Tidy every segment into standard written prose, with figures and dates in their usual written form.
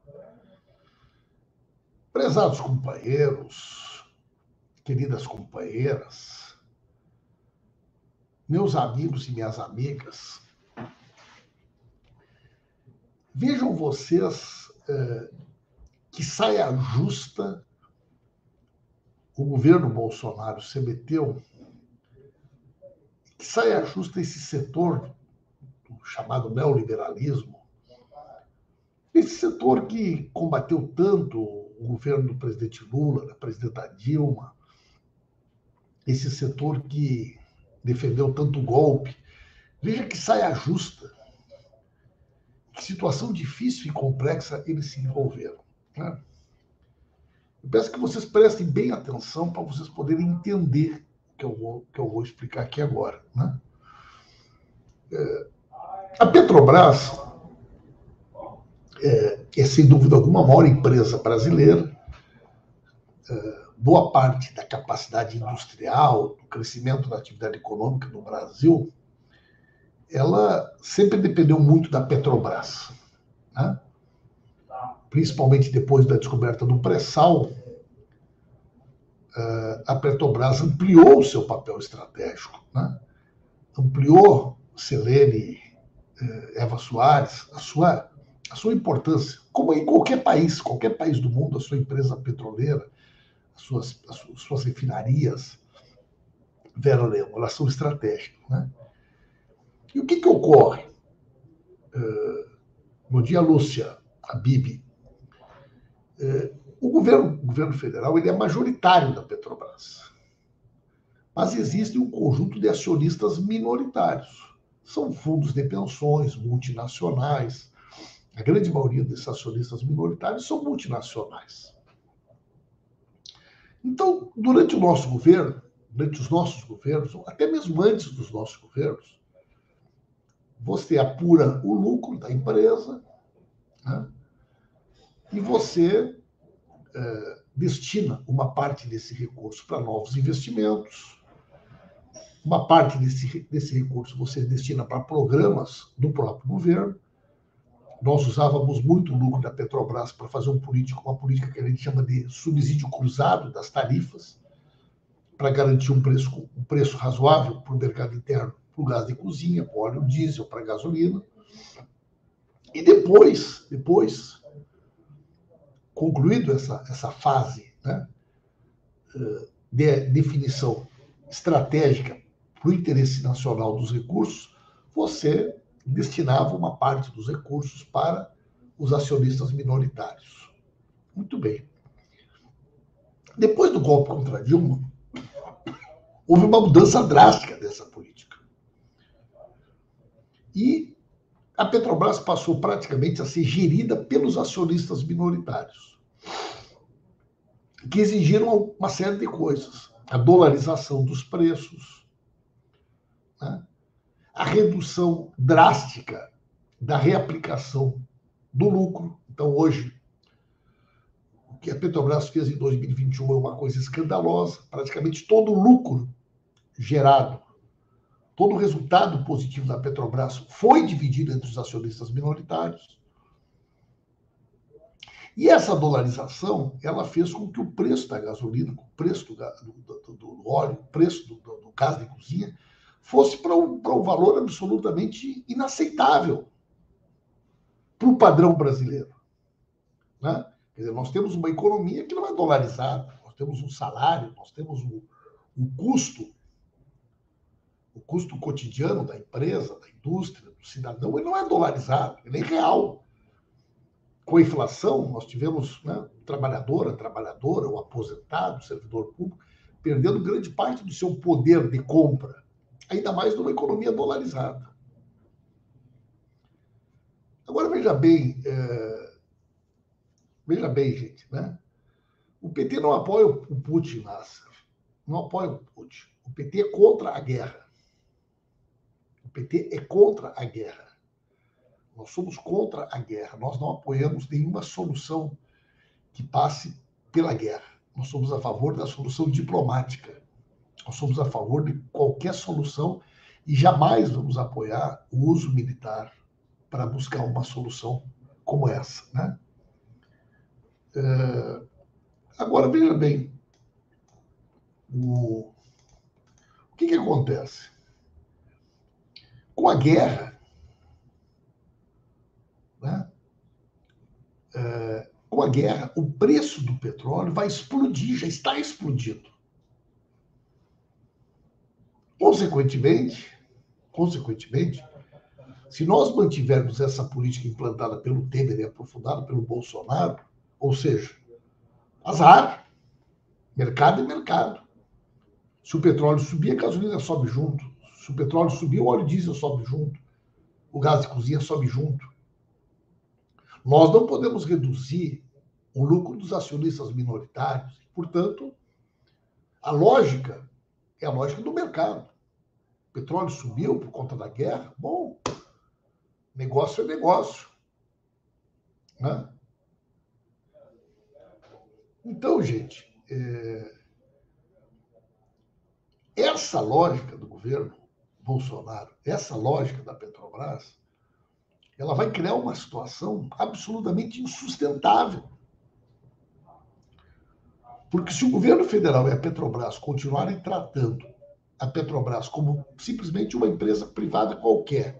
Prezados companheiros, queridas companheiras, meus amigos e minhas amigas, vejam vocês que saia justa o governo Bolsonaro se meteu, que saia justa esse setor chamado neoliberalismo, esse setor que combateu tanto o governo do presidente Lula, da presidenta Dilma, esse setor que defendeu tanto o golpe. Veja que saia justa, que situação difícil e complexa eles se envolveram. Né? Eu peço que vocês prestem bem atenção para vocês poderem entender o que eu vou explicar aqui agora. Né? A Petrobras é, sem dúvida alguma, a maior empresa brasileira. Boa parte da capacidade industrial, do crescimento da atividade econômica no Brasil, ela sempre dependeu muito da Petrobras. Né? Principalmente depois da descoberta do pré-sal, a Petrobras ampliou o seu papel estratégico. Né? Ampliou Selene, Eva Soares, a sua importância, como em qualquer país do mundo, a sua empresa petroleira, as suas refinarias, Vera Lemo, elas são estratégicas. Né? E o que ocorre? Bom dia, Lúcia, a Bibi. O governo federal ele é majoritário da Petrobras, mas existe um conjunto de acionistas minoritários. São fundos de pensões multinacionais. A grande maioria desses acionistas minoritários são multinacionais. Então, durante o nosso governo, durante os nossos governos, até mesmo antes dos nossos governos, você apura o lucro da empresa, né? E você destina uma parte desse recurso para novos investimentos, uma parte desse recurso você destina para programas do próprio governo. Nós usávamos muito o lucro da Petrobras para fazer uma política que a gente chama de subsídio cruzado das tarifas, para garantir um preço razoável para o mercado interno, para o gás de cozinha, para o óleo diesel, para a gasolina. E depois concluído essa fase, né, de definição estratégica para o interesse nacional dos recursos, você destinava uma parte dos recursos para os acionistas minoritários. Muito bem. Depois do golpe contra Dilma, houve uma mudança drástica dessa política. E a Petrobras passou praticamente a ser gerida pelos acionistas minoritários, que exigiram uma série de coisas. A dolarização dos preços, né? A redução drástica da reaplicação do lucro. Então, hoje, o que a Petrobras fez em 2021 é uma coisa escandalosa. Praticamente todo o lucro gerado, todo o resultado positivo da Petrobras foi dividido entre os acionistas minoritários. E essa dolarização, ela fez com que o preço da gasolina, o preço do óleo, o preço do gás de cozinha, fosse para um valor absolutamente inaceitável para o padrão brasileiro. Né? Quer dizer, nós temos uma economia que não é dolarizada, nós temos um salário, nós temos um custo, o custo cotidiano da empresa, da indústria, do cidadão, ele não é dolarizado, ele é real. Com a inflação, nós tivemos, né, trabalhadora, o aposentado, o servidor público, perdendo grande parte do seu poder de compra, ainda mais numa economia dolarizada. Agora, veja bem, gente, né? O PT não apoia o Putin, Nasser. Não apoia o Putin. O PT é contra a guerra. O PT é contra a guerra. Nós somos contra a guerra. Nós não apoiamos nenhuma solução que passe pela guerra. Nós somos a favor da solução diplomática. Nós somos a favor de qualquer solução e jamais vamos apoiar o uso militar para buscar uma solução como essa, né? Agora, veja bem, o que acontece? Com a guerra, né? Com a guerra, o preço do petróleo vai explodir, já está explodindo. Consequentemente, se nós mantivermos essa política implantada pelo Temer e aprofundada pelo Bolsonaro, ou seja, azar, mercado é mercado. Se o petróleo subir, a gasolina sobe junto. Se o petróleo subir, o óleo diesel sobe junto. O gás de cozinha sobe junto. Nós não podemos reduzir o lucro dos acionistas minoritários. Portanto, a lógica é a lógica do mercado. O petróleo subiu por conta da guerra. Bom, negócio é negócio. Né? Então, gente, essa lógica do governo Bolsonaro, essa lógica da Petrobras, ela vai criar uma situação absolutamente insustentável. Porque se o governo federal e a Petrobras continuarem tratando a Petrobras como simplesmente uma empresa privada qualquer,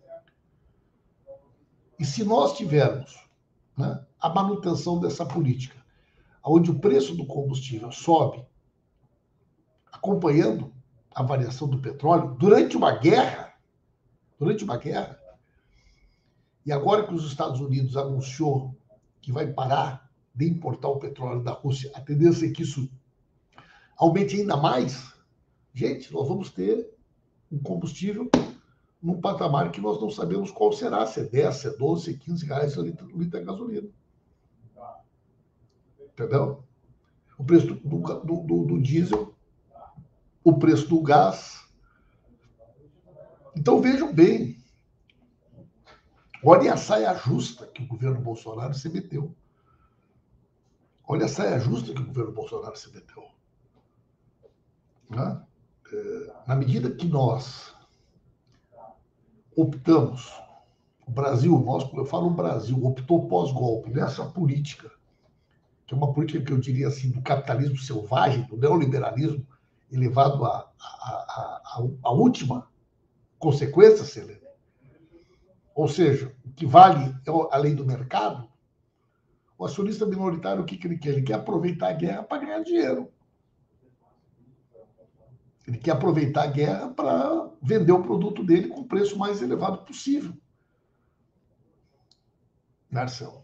e se nós tivermos, né, a manutenção dessa política, onde o preço do combustível sobe, acompanhando a variação do petróleo, durante uma guerra, e agora que os Estados Unidos anunciou que vai parar de importar o petróleo da Rússia, a tendência é que isso aumente ainda mais. Gente, nós vamos ter um combustível num patamar que nós não sabemos qual será, se é 10, se é 12, se é 15 reais o litro de gasolina. Entendeu? O preço do diesel, o preço do gás. Então, vejam bem, olha a saia justa que o governo Bolsonaro se meteu. Olha a saia justa que o governo Bolsonaro se meteu. Né? Na medida que nós optamos, o Brasil, eu falo o Brasil, optou pós-golpe nessa política, que é uma política que eu diria assim, do capitalismo selvagem, do neoliberalismo, elevado à última consequência, Selene. Ou seja, o que vale é a lei do mercado. O acionista minoritário, o que ele quer? Ele quer aproveitar a guerra para ganhar dinheiro. Ele quer aproveitar a guerra para vender o produto dele com o preço mais elevado possível. Marcelo.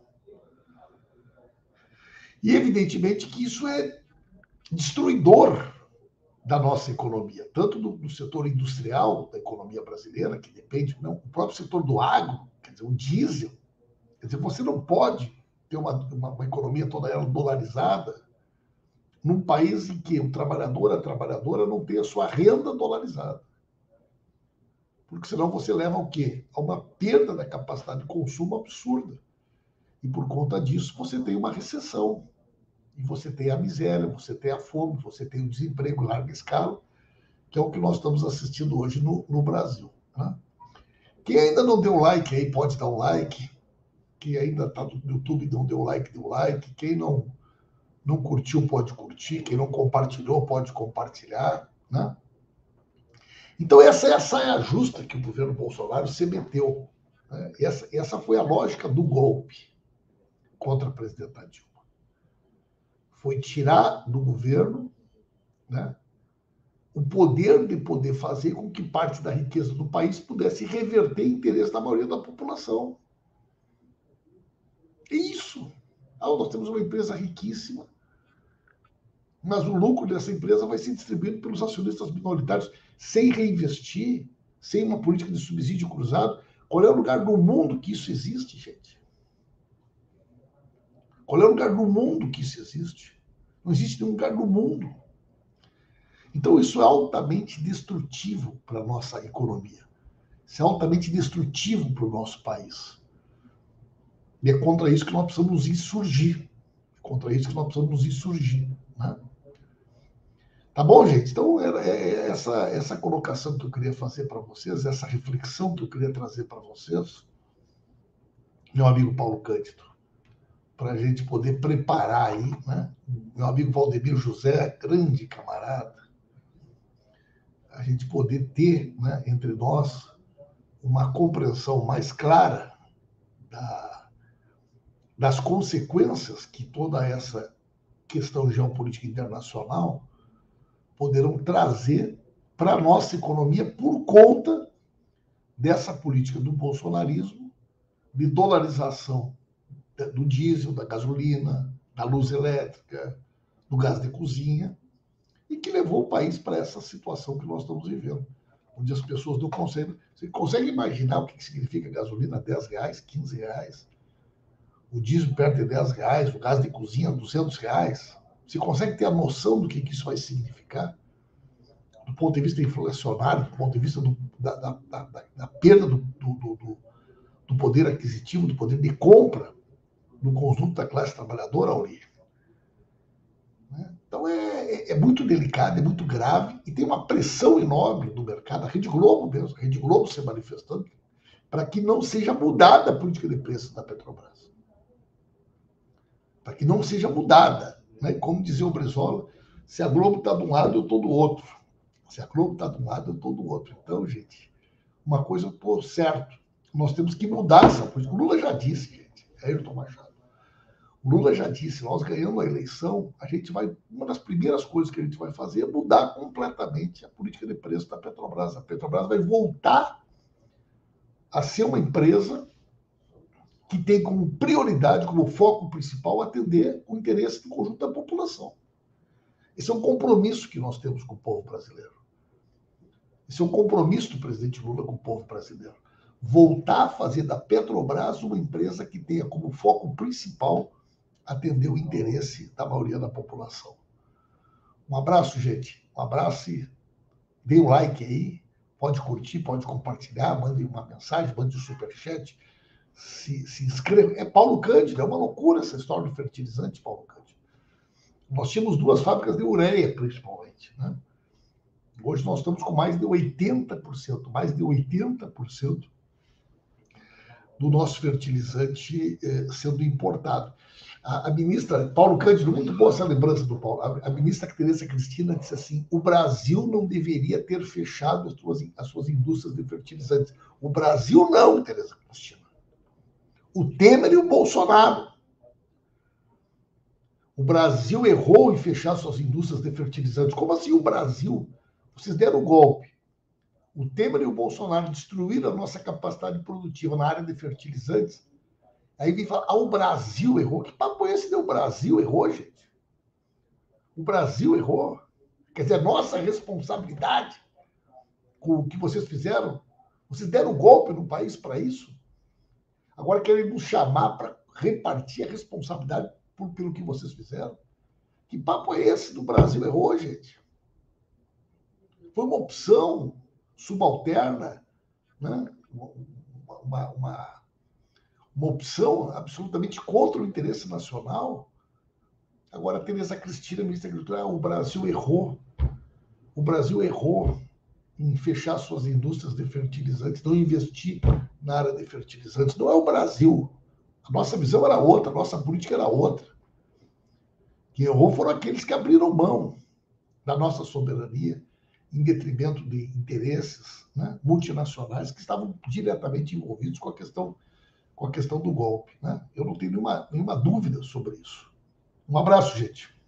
E, evidentemente, que isso é destruidor da nossa economia, tanto do setor industrial da economia brasileira, que depende, não, o próprio setor do agro, quer dizer, o diesel. Quer dizer, você não pode ter uma economia toda ela dolarizada num país em que o trabalhador, a trabalhadora não tem a sua renda dolarizada. Porque senão você leva ao quê? A uma perda da capacidade de consumo absurda. E por conta disso você tem uma recessão. E você tem a miséria, você tem a fome, você tem o desemprego em larga escala, que é o que nós estamos assistindo hoje no Brasil. Né? Quem ainda não deu like aí pode dar um like. Quem ainda está no YouTube não deu like, deu like. Quem não curtiu pode curtir. Quem não compartilhou pode compartilhar. Né? Então essa é a saia justa que o governo Bolsonaro se meteu. Né? Essa foi a lógica do golpe contra a presidenta Dilma. Foi tirar do governo, né, o poder de poder fazer com que parte da riqueza do país pudesse reverter interesse da maioria da população. É isso. Nós temos uma empresa riquíssima, mas o lucro dessa empresa vai ser distribuído pelos acionistas minoritários sem reinvestir, sem uma política de subsídio cruzado. Qual é o lugar do mundo que isso existe, gente? Qual é o lugar do mundo que isso existe? Não existe nenhum lugar do mundo. Então, isso é altamente destrutivo para a nossa economia. Isso é altamente destrutivo para o nosso país. E é contra isso que nós precisamos nos insurgir. É contra isso que nós precisamos nos insurgir. Né? Tá bom, gente? Então, é essa colocação que eu queria fazer para vocês, essa reflexão que eu queria trazer para vocês, meu amigo Paulo Cândido, para a gente poder preparar aí, né? Meu amigo Valdemir José, grande camarada, a gente poder ter, né, entre nós uma compreensão mais clara das consequências que toda essa questão geopolítica internacional poderão trazer para a nossa economia por conta dessa política do bolsonarismo, de dolarização do diesel, da gasolina, da luz elétrica, do gás de cozinha, e que levou o país para essa situação que nós estamos vivendo, onde as pessoas não conseguem... Você consegue imaginar o que significa gasolina R$10, R$15? O diesel perto de R$10, o gás de cozinha R$200. Você consegue ter a noção do que isso vai significar? Do ponto de vista inflacionário, do ponto de vista da perda do poder aquisitivo, do poder de compra no conjunto da classe trabalhadora, Auri. Então é muito delicado, é muito grave, e tem uma pressão enorme do mercado, a Rede Globo mesmo, a Rede Globo se manifestando, para que não seja mudada a política de preços da Petrobras. Para que não seja mudada. Né? Como dizia o Brizola, se a Globo está de um lado, eu estou do outro. Se a Globo está de um lado, eu estou do outro. Então, gente, uma coisa eu estou certo. Nós temos que mudar essa política. O Lula já disse, gente, Ayrton Machado. O Lula já disse, nós ganhamos a eleição, uma das primeiras coisas que a gente vai fazer é mudar completamente a política de preço da Petrobras. A Petrobras vai voltar a ser uma empresa que tem como prioridade, como foco principal, atender o interesse do conjunto da população. Esse é um compromisso que nós temos com o povo brasileiro. Esse é um compromisso do presidente Lula com o povo brasileiro. Voltar a fazer da Petrobras uma empresa que tenha como foco principal atender o interesse da maioria da população. Um abraço, gente. Um abraço e dê um like aí. Pode curtir, pode compartilhar, mande uma mensagem, mande um superchat. Se inscreva. É Paulo Cândido, é uma loucura essa história do fertilizante, Paulo Cândido. Nós tínhamos 2 fábricas de ureia, principalmente. Né? Hoje nós estamos com mais de 80% do nosso fertilizante sendo importado. A ministra, Paulo Cândido, muito boa essa lembrança do Paulo, a ministra Tereza Cristina disse assim, o Brasil não deveria ter fechado as suas indústrias de fertilizantes. O Brasil não, Tereza Cristina. O Temer e o Bolsonaro. O Brasil errou em fechar suas indústrias de fertilizantes. Como assim o Brasil? Vocês deram o golpe. O Temer e o Bolsonaro destruíram a nossa capacidade produtiva na área de fertilizantes. Aí vem falar, o Brasil errou. Que papo é esse? O Brasil errou, gente? O Brasil errou. Quer dizer, nossa responsabilidade com o que vocês fizeram. Vocês deram o golpe no país para isso. Agora querem nos chamar para repartir a responsabilidade pelo que vocês fizeram. Que papo é esse? Do Brasil errou, gente? Foi uma opção subalterna, né? Uma opção absolutamente contra o interesse nacional. Agora, a Tereza Cristina, ministra da Agricultura, o Brasil errou. O Brasil errou em fechar suas indústrias de fertilizantes, não investir na área de fertilizantes. Não é o Brasil. A nossa visão era outra, a nossa política era outra. Quem errou foram aqueles que abriram mão da nossa soberania em detrimento de interesses, né, multinacionais que estavam diretamente envolvidos com a questão do golpe. Né? Eu não tenho nenhuma dúvida sobre isso. Um abraço, gente.